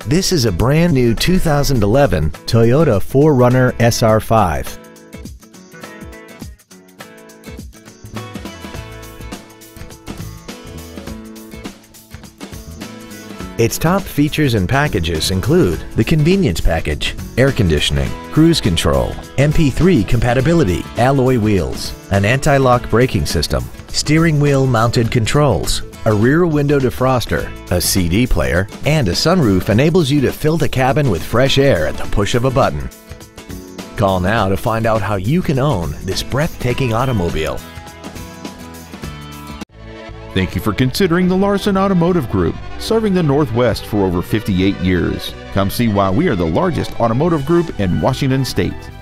This is a brand new 2011 Toyota 4Runner SR5. Its top features and packages include the convenience package, air conditioning, cruise control, MP3 compatibility, alloy wheels, an anti-lock braking system, steering wheel mounted controls, a rear window defroster, a CD player, and a sunroof enables you to fill the cabin with fresh air at the push of a button. Call now to find out how you can own this breathtaking automobile. Thank you for considering the Larson Automotive Group, serving the Northwest for over 58 years. Come see why we are the largest automotive group in Washington State.